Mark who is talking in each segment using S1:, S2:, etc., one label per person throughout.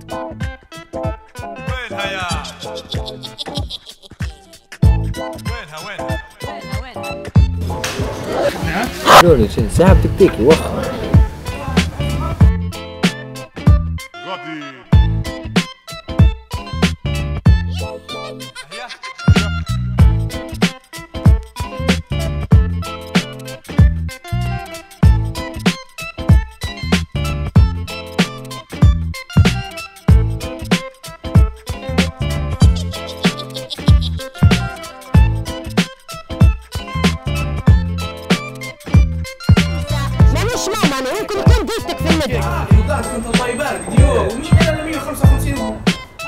S1: وينها يا وينها
S2: شلون ساعة بتكتيكي وخر
S1: غبي
S3: كنت الله يبارك ديوه ومش الا 155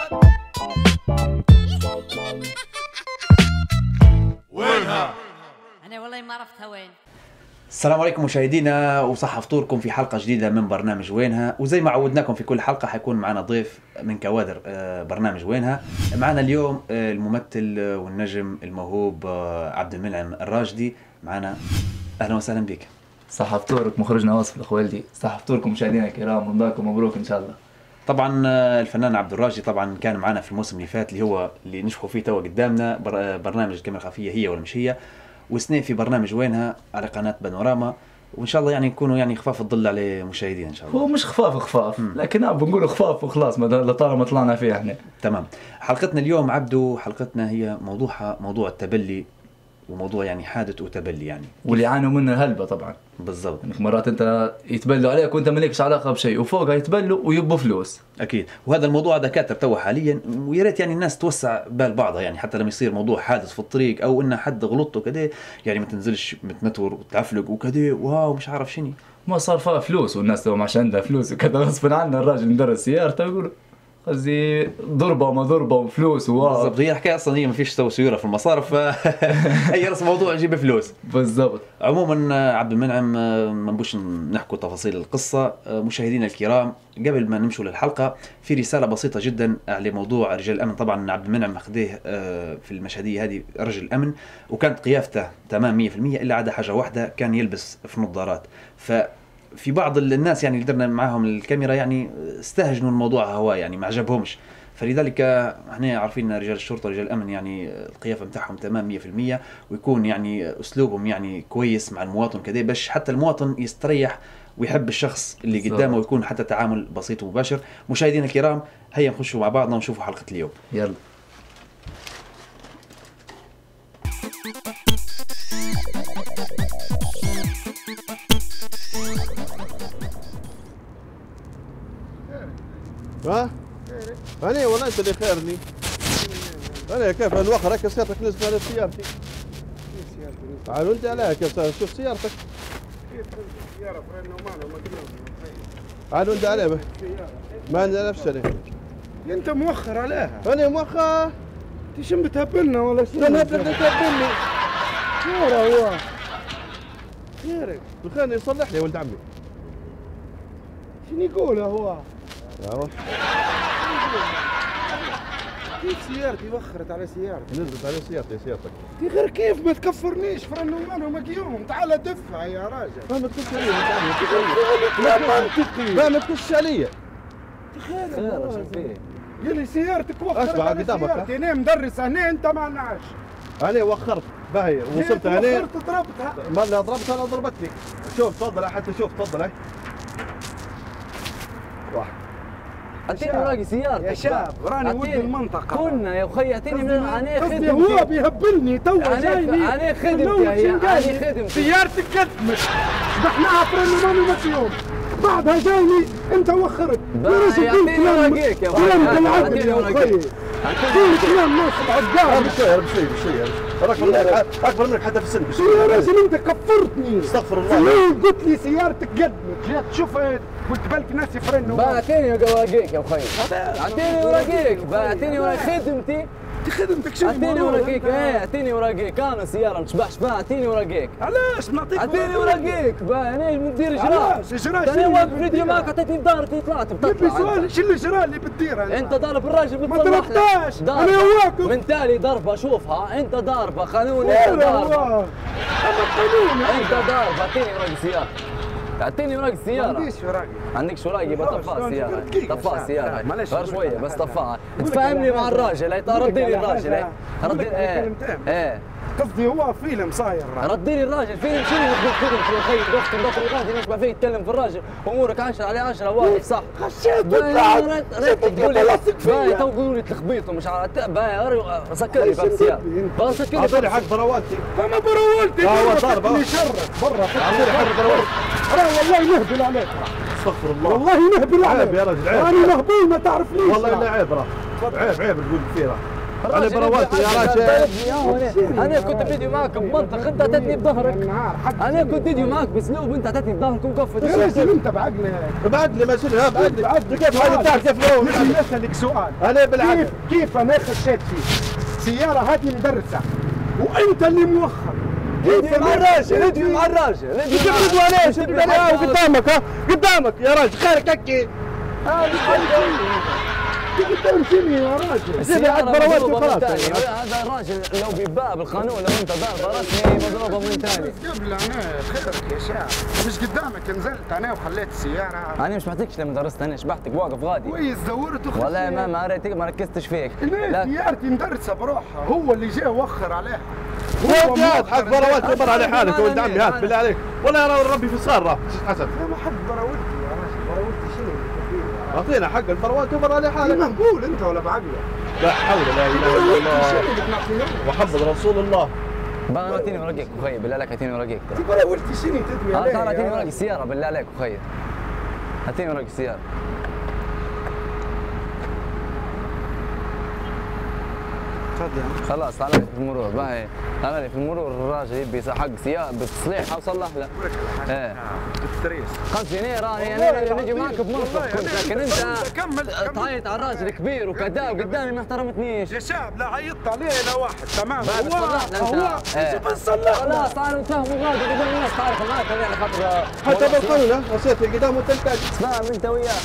S1: وينها
S4: انا والله ما عرفتها وين.
S5: السلام عليكم مشاهدينا وصحة فطوركم في حلقة جديدة من برنامج وينها. وزي ما عودناكم في كل حلقة حيكون معنا ضيف من كوادر برنامج وينها. معنا اليوم الممثل والنجم الموهوب عبد المنعم الراشدي معنا. أهلا وسهلا بك.
S3: صحة فطورك مخرجنا واصف اخوالدي، صحة فطوركم مشاهدينا الكرام، رمضانكم مبروك ان شاء الله.
S5: طبعا الفنان عبد الراشدي طبعا كان معنا في الموسم اللي فات اللي هو اللي نشوفوا فيه توا قدامنا برنامج الكاميرا الخفية هي ولا مش هي، وسنين في برنامج وينها على قناة بانوراما، وان شاء الله يعني نكونوا يعني خفاف الظل على مشاهدينا ان شاء الله.
S3: هو مش خفاف لكن بنقول خفاف وخلاص لطالما طلعنا فيه احنا.
S5: تمام. حلقتنا اليوم عبدو، حلقتنا هي موضوع التبلي، وموضوع يعني حادث وتبلي يعني
S3: واللي يعانوا منه الهلبة طبعا.
S5: بالضبط.
S3: يعني مرات انت يتبلوا عليك وانت مالكش علاقه بشيء، وفوقها يتبلوا ويبوا فلوس.
S5: اكيد. وهذا الموضوع هذا كاتر توا حاليا، ويا ريت يعني الناس توسع بال بعضها، يعني حتى لما يصير موضوع حادث في الطريق او ان حد غلط وكذا يعني ما تنزلش متنتور وتعفلق وكذا واو مش عارف شنو.
S3: ما صار فيها فلوس والناس لو ماش عندها فلوس وكذا غصبا عنا الراجل مدرس سيارته يقول قصدي ضربه وما ضربه وفلوس
S5: بالضبط. هي الحكايه اصلا هي ما فيش تسوي سيوره في المصارف هي راس موضوع نجيب فلوس.
S3: بالضبط.
S5: عموما عبد المنعم ما نبوش نحكوا تفاصيل القصه. مشاهدينا الكرام قبل ما نمشوا للحلقه في رساله بسيطه جدا على موضوع رجال الامن. طبعا عبد المنعم اخذيه في المشهديه هذه رجل امن، وكانت قيافته تمام 100% الا عدا حاجه واحده، كان يلبس في نظارات. في بعض الناس يعني اللي درنا معاهم الكاميرا يعني استهجنوا الموضوع هوا، يعني ما عجبهمش. فلذلك احنا عارفين ان رجال الشرطه ورجال الامن يعني القيافه نتاعهم تمام 100%، ويكون يعني اسلوبهم يعني كويس مع المواطن كذا باش حتى المواطن يستريح ويحب الشخص اللي قدامه، ويكون حتى تعامل بسيط ومباشر. مشاهدينا الكرام هيا نخشوا مع بعضنا ونشوفوا حلقه اليوم.
S3: يلا.
S6: ها؟ أنا والله أنت اللي خيرني. أنا كيف نوخر هكا سيارتك نزل على سيارتي. تعالوا أنت عليها كيف شوف سيارتك. كيف السيارة فرينا ومالها وما قلنا. تعالوا أنت عليها ما نعرفش عليها.
S7: أنت موخر عليها.
S6: أنا موخر.
S7: أنت شنو بتهبلنا ولا شنو؟
S6: أنا بتهبلني.
S7: خير هو.
S6: خيرك. الخير يصلح لي ولد عمي.
S7: شنو يقول هو؟ كيف سيارتي وخرت على سيارتي؟
S6: نزلت على سيارتك.
S7: غير كيف ما تكفرنيش فرن ومانو مقيوم، تعال دفع يا راجل.
S6: ما تكفش علي ما تكفش علي.
S7: خير فيه. يلي سيارتك وخرت
S6: اسمع
S7: على
S6: قدامك.
S7: سيارتي، انا مدرس هنا انت ما نعش.
S6: انا وخرت باهي وصلت هنا.
S7: وخرت ضربتها.
S6: ما لا ضربتها انا ضربتني. شوف تفضل حتى شوف تفضل هاي. واحد.
S2: اعطيني اوراقي سيارتك
S7: يا شاب راني ولد المنطقة.
S2: كنا يا اخي اعطيني من انا
S7: خدمتي. هو بيهبلني توا جايني.
S2: انا خدمتي انا خدمتي.
S7: سيارتك قدمت. شبحناها فرن ومانو مقيوم. بعدها جايني انت وخرت.
S2: اعطيني اوراقيك يا
S7: كلام بالعقل يا اخي. قول كلام ناصب عقال.
S6: بشوي اكبر منك حتى في السن.
S7: يا راجل انت كفرتني.
S6: استغفر الله.
S7: قلت لي سيارتك قدمت، جيت شفت قلت بالك ناس يفرنوا.
S2: اعطيني اوراقيك يا اخي. اعطيني اوراقيك. اعطيني اوراق خدمتي.
S7: خدمتك شنو؟
S2: اعطيني اوراقيك. اعطيني اوراقيك. انا سياره ما تشبعش بها. اعطيني اوراقيك.
S7: علاش نعطيك؟
S2: اعطيني اوراقيك. انا مدير اجراء.
S7: علاش اجراء؟
S2: انا واقف فيديو معك عطيتني بدارتي طلعت
S7: بتطلع. سؤال شنو الاجراء اللي بتديره
S2: انت ضارب الراجل
S7: ما ضربتاش. انا واقف
S2: من تالي ضربه شوفها. انت ضاربه قانون. انت ضاربه.
S7: انا قانون.
S2: انت ضاربه. اعطيني اوراق سيارتك. اعطيني وراق السياره.
S7: ما عنديش وراقي.
S2: عندكش وراقي يبقى طفاها السياره.
S7: دقيقة
S2: طفاها
S7: ساعة.
S2: السياره
S7: معلش.
S2: غير شويه بس طفاها. تفهمني مع الراجل ردي لي الراجل ردي ايه
S7: قصدي هو فيلم صاير.
S2: ردي لي الراجل فيلم شنو فيلم يا اخي ضغط الغادي نسمع فيه يتكلم في الراجل امورك 10 على 10 واقف صح.
S7: خشيت وطلعت.
S2: باهي تو قولوا لي تلخبيطوا مش على سكر لي باب السياره. بس سكر لي
S6: اعطيني حق برواتي.
S7: فما بروولتي
S6: هو صار
S7: اللي شرك برا.
S6: اعطيني حق برواتي.
S7: والله نهبل عليك.
S6: استغفر الله.
S7: والله نهبل عليك.
S6: عيب يا رجل عيب.
S7: انا مهبول ما تعرفنيش.
S6: والله انه عيب راه. عيب تقول كثيره. انا برواتي يا رجل.
S2: انا كنت فيديو معك بمنطق انت اتتني بظهرك. انا كنت فيديو معك باسلوب انت اتتني بظهرك وقفت.
S7: يا رجل انت بعقلك.
S6: بعدني ما شنو بعدني كيف هذا بتاعك كيف هو
S7: بدي اسالك سؤال.
S6: انا بالعكس
S7: كيف انا خشيت فيه؟ سيارة هذه مدرسة وانت اللي موخر.
S2: ادوي مع الراجل ادوي مع الراجل
S6: تبردوا عليه تبردوا عليه قدامك ها قدامك يا راجل خيرك هكي
S7: قدام شنو يا راجل؟
S2: السيارة
S6: برواتي
S2: مضروبة
S6: وخلاص.
S2: من ثاني هذا الراجل لو بيتباع بالقانون لو انت ضاربه رسمي مضروبة من ثاني.
S7: قبل انا خيرك يا شاب مش قدامك نزلت انا وخليت السيارة.
S2: انا مش محتاجش لما درست انا شبحتك واقف غادي.
S7: كويس دورت وخشيت.
S2: والله ما ريتك ما ركزتش فيك.
S7: لا سيارتي مدرسة بروحها هو اللي جاي وخر عليها.
S6: هو هات حق برواتي وبر على حالك يا ولد عمي هات بالله عليك والله يا ربي في صار راه حسن
S7: انا حق براولتي يا راجل براولتي شنو؟
S6: اعطينا حق البرواتي وبر على حالك
S7: مهبول انت ولا بعقلك؟
S6: لا حول لا اله الا الله محمد رسول الله.
S2: بقى اعطيني ورقك اخي بالله عليك اعطيني ورقك.
S7: براولتي شنو تدوي عليه؟
S2: تعال اعطيني ورق السيارة بالله عليك اخي. اعطيني ورق السيارة. خلاص تعال لي في المرور باهي تعال لي في المرور الراجل يبي حق سيارة بتصليحها وصلح له. ايه
S7: بالتريس
S2: 5 جنيه راني انا نجي معك بمنطق لكن انت
S7: كمل
S2: تعيط على الراجل كبير وكذا وقدامي ما احترمتنيش.
S7: يا شاب لا عيطت عليه لا واحد تمام
S2: بعد صلحنا انت.
S7: بنصلح
S2: خلاص تعالوا نتفاهموا غادي قدام الناس تعرف معك يعني خاطر
S6: حتى بالقانون نسيت قدامه تلتاج
S2: تفاهم انت وياه.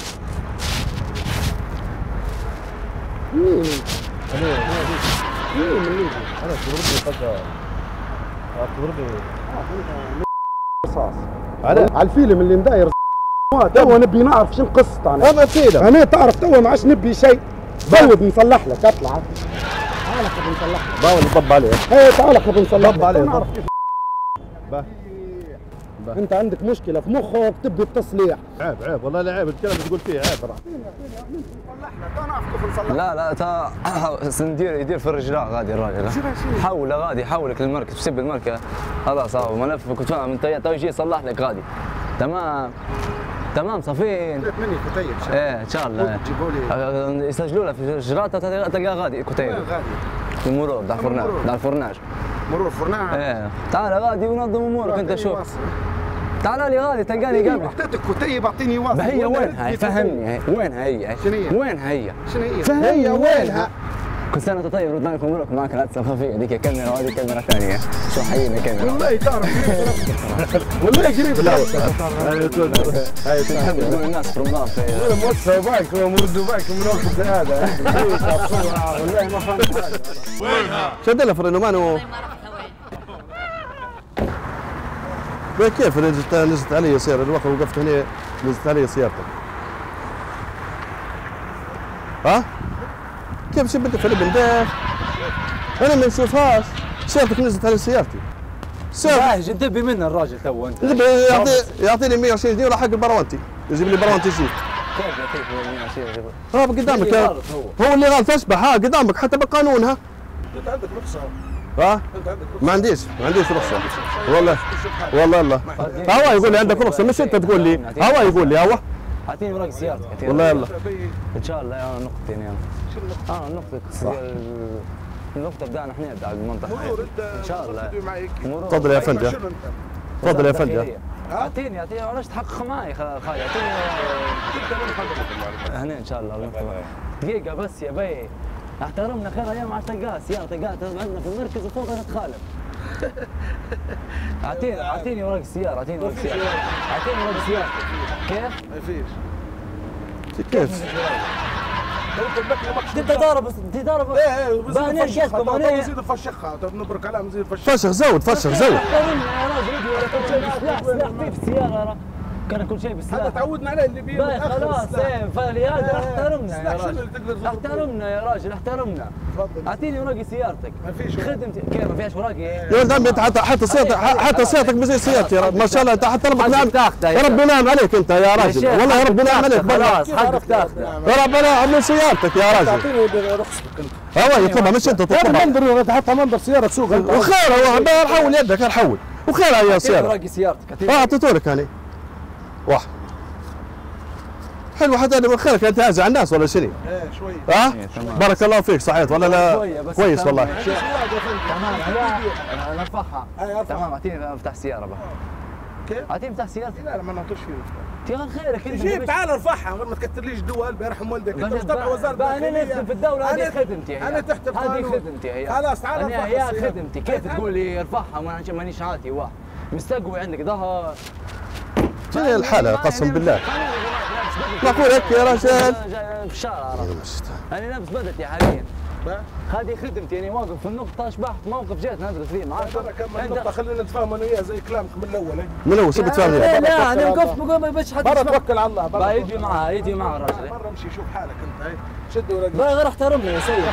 S6: انا تضربني فجأة تضربني
S7: رصاص على الفيلم اللي مداير تو نبي نعرف شنو قصته
S6: انا فيلم
S7: انا تعرف تو ما عادش نبي شيء زود نصلح لك اطلع تعال خذ نصلح لك
S6: باول نطب عليه
S7: ايه تعال خذ نصلح
S6: طب عليه،
S7: نعرف
S6: طب.
S7: كيف
S6: باه.
S7: انت عندك مشكله في مخك تبدي بتصليح
S6: عيب والله لا عيب الكلام اللي تقول فيه عيب راه
S2: لا يدير في الرجلاء غادي الراجل حوله غادي حولك للمركز بسب المركز خلاص هو ملف كنت فاهم انت تو يجي يصلح لك غادي تمام صافين
S7: مني كتيب
S2: ايه ان شاء الله يسجلوا له في الجرات تلقاه غادي كتيب
S7: غادي
S2: في المرور دار الفرناج
S7: مرور فرناج
S2: ايه تعال غادي ونظم امورك انت شوف تعال لي غادي تلقاني قبل
S7: اعطيتك كتيب اعطيني واصل
S2: هي وينها فهمني وينها هي وينها هي
S7: شنو هي وينها
S2: كل سنه وانت طيب رد عليكم مبروك معك العدسه الخفيه هذيك كاميرا وهذه كاميرا ثانيه شو حيينا كاميرا
S7: والله تعرف والله قريب
S2: نحب نقول الناس في رمضان
S7: موسى باك ومردوا باك من وقت هذا والله ما فهمت حاجه
S1: وينها؟
S6: شد لها فرينومان
S4: والله ما عرفت وين.
S6: كيف نزلت علي سيارة الوقت وقفت هنا نزلت علي سيارتك ها؟ كيف شو بدك فيلم ده؟ انا ما نشوفهاش سيارتك نزلت علي سيارتي
S2: باهج انتبه منه الراجل تو انت
S6: يعطيني 120 جنيه ولا حق البروانتي يجيب لي بروانتي شيء
S2: كيف يعطيك 120
S6: ها قدامك هو اللي غلط اشبح ها قدامك حتى بالقانون ها
S7: انت عندك رخصه
S6: ها ما عنديش رخصه والله هوا يقول لي عندك رخصه مش انت تقول لي هوا يقول لي هوا
S2: اعطيني ورق سيارتك
S6: والله يلا
S2: ان شاء الله انا نقطتين يعني نقطة النقطة بدأنا احنا على المنطقة ان شاء الله
S6: تفضل يا فندم تفضل يا فندم
S2: اعطيني علاش تحقق معي خالد اعطيني هنا ان شاء الله دقيقة بس يا بي احترمنا خير ايام على تلقاها سيارة عندنا في المركز وفوقها تتخالف اعطيني ورق السيارة اعطيني ورق السيارة كيف؟
S7: ما فيش
S6: كيف؟
S2: انت ضارب بانا شكم انا
S7: نزيد فشخها نبرك عليها نزيد فشخها
S6: فشخ زود
S2: احترمنا يا راجل سلاح في السيارة كان كل شيء بالسلاح.
S6: هذا تعودنا عليه اللي بيه
S2: باي خلاص ايه فلهذا احترمنا يا
S6: السلاح شنو اللي
S2: راجل.
S6: تقدر تضرب؟
S2: احترمنا يا راجل احترمنا.
S6: تفضل.
S2: اعطيني اوراقي سيارتك.
S6: ما فيش
S2: خدمتي كيف ما فيهاش اوراقي؟
S6: إيه.
S7: يا ولد عمي انت حتى سيارتك بزي سيارتي يا رب ما شاء الله انت حتى ربك نعم يا رب ينعم عليك انت يا راجل والله يا رب ينعم عليك
S2: خلاص حقك تاخذه.
S7: يا رب انا عمل سيارتك يا راجل.
S6: تعطيني رخصتك انت.
S7: هو يطلبها مش انت تطلبها.
S6: منظر حتى منظر سياره تسوق انت.
S7: وخير هو نحول يدك نحول وخير يا سيارة.
S2: اوراقي سيارتك.
S7: اعطيته لك انا واحد حلو حتى انا خيرك انت هازع الناس ولا شنو؟
S6: ايه شوي.
S7: ها؟ بارك الله فيك صحيت ولا لا؟ كويس والله.
S2: تمام نرفعها.
S6: ارفع.
S2: تمام اعطيني مفتاح السياره بقى.
S6: كيف؟
S2: اعطيني مفتاح سيارتك.
S6: لا ما نعطوش فيه.
S2: يا خيرك انت.
S6: جيب تعال ارفعها ما تكترليش دول بيرحم والدك انت مش تبع وزاره
S2: بقى انا
S6: الداخلية.
S2: نخدم في الدوله هذه خدمتي هي.
S6: انا تحت
S2: هذه
S6: القانون.
S2: خدمتي هي.
S6: خلاص تعال
S2: انا
S6: ارفعها
S2: هي
S6: السيارة.
S2: خدمتي كيف تقول لي ارفعها وانا مانيش عاطي واحد مستقوي عندك ظهر.
S7: شنو الحالة قسم بالله. نقول هيك يا رجل.
S2: في الشارع انا لابس بدلتي حاليا. هذه خدمتي يعني واقف في النقطة أشبحت موقف جيت ندرس فيه معاك.
S6: انت خلينا نتفاهم انا وياه زي كلامك من الاول.
S7: من اول سبت فاهم
S2: لا لا انا وقفت ما باش حد
S6: برا توكل على الله.
S2: برا يجي معاه الراجل.
S6: برا امشي شوف حالك انت هاي شد ورقك.
S2: بقى غير احترمنا يا سيد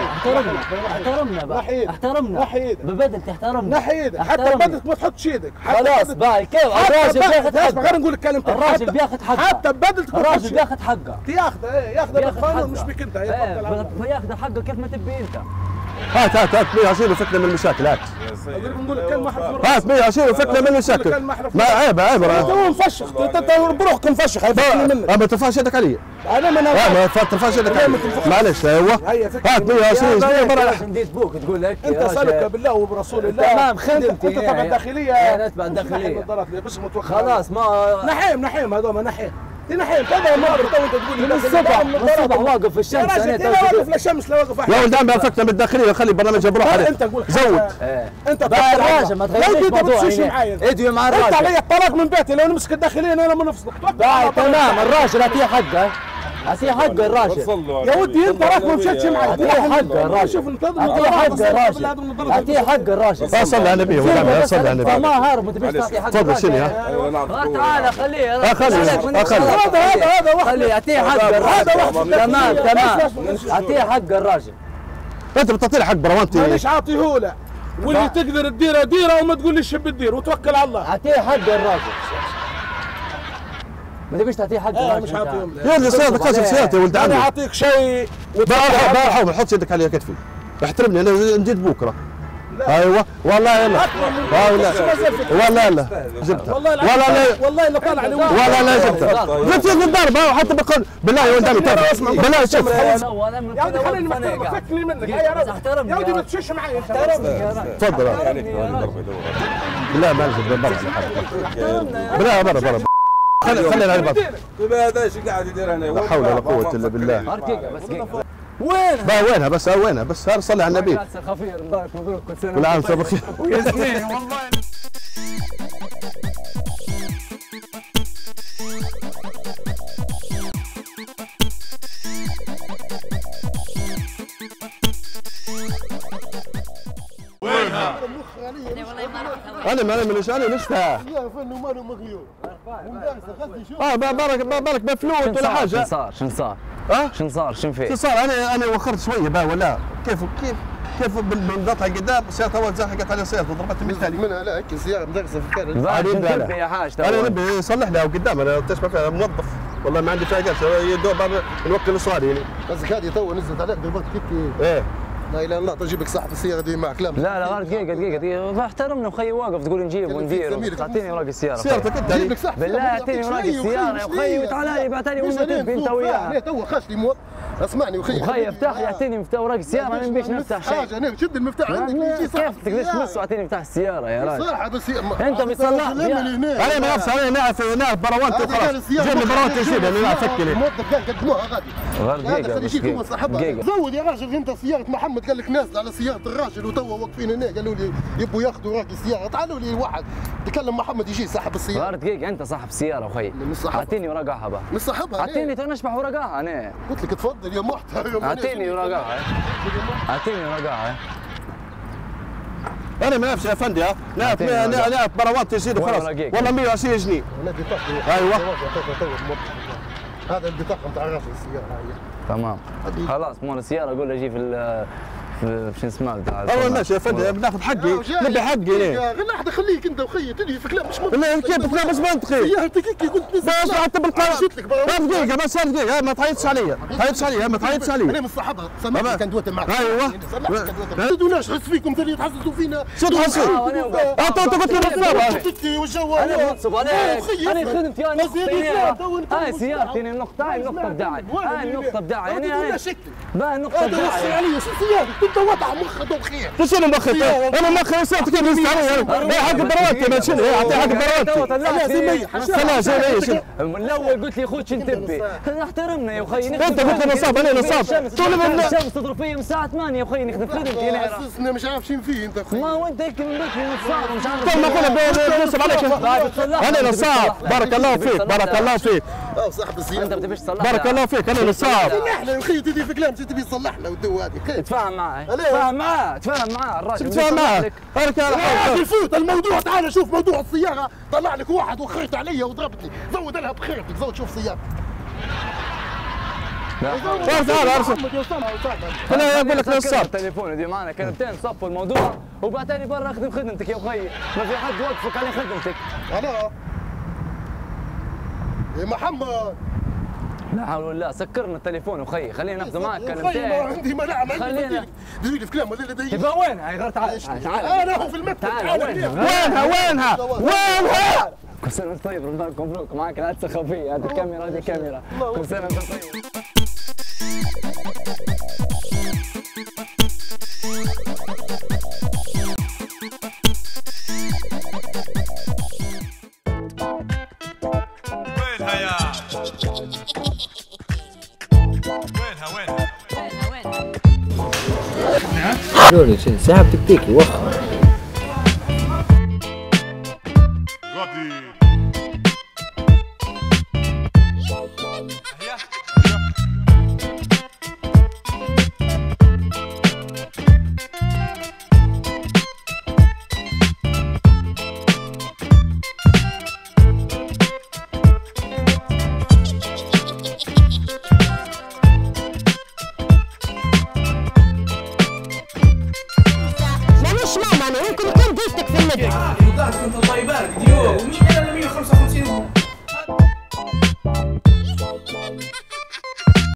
S2: احترمنا بقى
S6: نحيد.
S2: احترمنا
S6: نحي ايدك.
S2: ببدلتي احترمنا
S6: نحي ايدك حتى ببدلك ما تحطش ايدك.
S2: خلاص باي كيف الراجل بياخذ
S6: اسمع غير
S2: حقه.
S6: نقول لك كلمتين.
S2: الراجل بياخذ حقه.
S6: حتى ببدلتك ما تحطش
S2: الراجل بياخذ حقه.
S6: ياخذه ايه ياخذه بالقانون مش بك انت.
S2: ياخذ حقه كيف ما تبي انت.
S7: هات 120 وفكنا من المشاكل هات.
S6: نقول لك كلمه حرف.
S7: هات 120 وفكنا من المشاكل. ما عيب
S6: تو مفشخ انت بروحك مفشخ هيفكني منك.
S7: ما ترفعش يدك علي.
S6: انا
S7: ما ترفعش يدك علي. معلش ايوه هات 120 جنيه برا.
S2: نديت بوك تقول لك
S6: انت سلك بالله وبرسول الله.
S2: تمام خدمتي
S6: انت تبع الداخليه.
S2: انا تبع الداخليه. خلاص ما
S6: نحيم هذول نحيم تنحيم كذا ما تو انت تقول
S2: من الصبح واقف في الشمس.
S6: انا واقف للشمس لا واقف.
S7: يا ولد عمي فكنا بالداخليه خلي برنامج بروح عليه.
S6: انت قول
S7: زود.
S6: انت
S2: بقى الراجل ما تغيرش موضوع ادوي مع الراجل.
S6: انت علي الطلاق من بيتي لو نمسك الداخليه انا ما نفصلك.
S2: تمام الراجل اعطيه حقه. اعطيه حقه الراجل.
S6: يا ودي انت راك ما مشيتش معي.
S2: اعطيه حقه الراجل.
S6: شوف انتظر
S2: اعطيه حقه الراجل. اعطيه حقه الراجل.
S7: صلي على النبي ولد عمي صلي على النبي.
S2: ما هارب ما تبيش تعطيه حقه.
S7: تفضل شنو
S2: تعال خليه
S7: خليه
S2: خليه اعطيه حقه الراجل. تمام اعطيه حقه الراجل.
S7: انت بتعطي له حق برا وانت
S6: مانيش عاطيه له واللي تقدر تديره ديره وما تقوليش شو بتدير وتوكل على الله.
S2: اعطيه حقه الراجل. ما تبيش تعطيه حقه الراجل.
S6: مش عاطيهم
S7: يا ولد سيارتك كاسر سيارتي يا ولد
S6: انا
S7: عمي.
S6: اعطيك شيء
S7: حاول حط يدك على كتفي احترمني انا نجيت بكره. ايوه والله يلا والله لا جبتها
S6: والله لا طالع لي
S7: والله لا جبتها قلت لك الضربه وحتى بقول بالله يا ولد عمي بالله شوف
S6: يا ولدي خليني محترم فكني منك يا رجل يا ولدي ما تشش معي انت.
S7: تفضل بالله ما نجيب برا بالله برا خلينا على بعض.
S8: هذا ايش قاعد يدير هنا؟
S7: لا حول ولا قوه الا بالله. وينها بس صلي على النبي.
S2: خفير مبارك مبروك كل سنه
S7: كل عام وانتم بخير.
S2: وياسمين والله.
S1: وينها؟
S4: انا والله ما عرفت
S7: انا من انا نشفها.
S6: يا فن وماله مغيور
S7: بالك مفلوت ولا حاجه.
S2: شنو صار؟ شنو صار؟ شنو
S7: شو
S2: في؟
S7: صار؟ انا وخرت شويه بقى ولا كيف بالنقطه قدام السياره اول زحقت على سيارته ضربت مثالي
S6: منها لا هيك السياره مدرسه في الكارثه.
S2: يا حاج
S7: انا نبي يصلح لها وقدام انا تسمع فيها موظف والله ما عندي فيها قرش يدور نوكل صغاري يعني.
S6: قصدك هذه تو نزلت عليك ضربت كيف
S7: ايه
S6: لا اله الا الله تجيب لك صاحب السياره دي معك لا
S2: لا دقيقة احترمنا وخي واقف تقول نجيب وندير تعطيني اوراق السيارة.
S7: سيارتك انت
S6: جيب لك صاحب
S2: بالله اعطيني اوراق السيارة يا اخي وتعال لي بعتني وين ما تبي انت وياه.
S6: تو خشني موظف اسمعني
S2: وخي افتح لي اعطيني مفتاح اوراق السيارة انا ما نبيش نفتح شيء.
S6: حاجه انا شد المفتاح عندك يجي
S2: كيف تقدرش تمس واعطيني مفتاح السيارة يا راجل.
S6: صراحه بس
S2: انت بتصلح
S7: انا ما نفس انا نعرف بروانت وخلاص جيب بروانت يشيل انا نعرف فكني.
S6: الموظف قال قدموها غادي
S2: غير
S6: هذا خلي يجيك هو صاحبها. زود يا راجل انت سياره محمد قال لك نازل على سياره الراجل وتوا واقفين هنا قالوا لي يبوا ياخذوا اوراق السياره تعالوا لي واحد تكلم محمد يجي صاحب السياره.
S2: غير دقيقة انت صاحب السيارة اخي اعطيني اوراقها بقى.
S6: مش صاحبها
S2: اعطيني تو نشبح اوراقها انا.
S6: قلت لك تفضل يا محترم
S2: اعطيني اوراقها اعطيني اوراقها.
S7: انا ما نعرفش يا فندي نعرف بروات يزيد وخلاص والله 120 جنيه. ايوه
S9: هذا البطاقه نتاع غاز السياره هاي.
S2: تمام خلاص مول السياره قول له يجي في شو اسمه بتاع
S7: اول ماشي يا فندي بناخذ حقي نبي حقي ليه؟
S9: غير لحظه خليك انت وخيي تدري في كلام مش منطقي.
S7: لا كيف كلام مش منطقي؟
S9: سيارتك هيك قلت نزل
S7: بس حتى بالقرار دقيقة بس دقيقة ما تعيطش عليا ما تعيطش علي
S9: انا من الصحابه سامحني كان دوت معك.
S7: ايوه
S9: ما تدوناش حس فيكم ثاني تحسسوا فينا.
S7: شو تحسوا؟ انت قلت لي
S9: بالصبر والجو
S2: انا منصب انا خدمتي انا هاي سيارتي انا النقطة هاي النقطة بداعي هاي النقطة بداعي يعني هاي النقطة بداعي
S9: علي شو سيارتك انت وضع مخك وخير.
S7: شنو مخك؟ انا مخي سيارتك كيف يزيد علي؟ حق الدروات يا شنو؟ يعطي حق الدروات. خلاص
S2: الاول قلت لي خوش انتبه احترمنا يا اخي.
S7: انت قلت لي نصاب انا نصاب.
S2: الشمس تضرب فيا من الساعة 8 يا اخي نخدم خدمتي انا.
S9: اسسنا مش عارفين فيه انت اخي.
S2: ما هو انت هيك من بكري نصاب مش عارف.
S7: ما كنا بنصب عليك. انا نصاب بارك الله فيك بارك الله فيك.
S9: صاحب السيارة
S2: انت بتبيش تصلح
S7: بارك الله فيك انا نصاب.
S9: احنا يا اخي تدي في كلام تبي تصلح له والدو هذه.
S2: تفاهم معاه تفاهم معاه الراجل
S7: تفاهم معاه.
S9: يا اخي فوت الموضوع تعال شوف موضوع السيارة طلع لك واحد وخرت علي وضربتني زود لها بخيرتك زود شوف سيارتك.
S7: تعال ارسل انا اقول لك نصاب.
S2: التليفون دي معنا كلمتين صفوا الموضوع وبعتالي برا اخدم خدمتك يا اخي ما في حد يوقفك على خدمتك.
S9: انا يا محمد
S2: لا حول ولا سكرنا التليفون اخي خلينا ناخذ معك كلمتين.
S9: ما عندي مناعة
S2: خلينا
S9: تزيد في كلام ولا لا
S2: يبقى وينها يا غير تعال
S9: انا هو في المكتب
S7: وينها
S2: كل سنة وانت طيب رمضان مبروك معك العدسة خفية هذه الكاميرا هذه كاميرا كل سنة وانت طيب.
S1: وينها يا وينها
S10: شلون ساعة بتكتيكي وخر
S1: غادي
S4: ممكن تكون بيتك في النجم.
S11: كنت الله يبارك ديو مش انا 155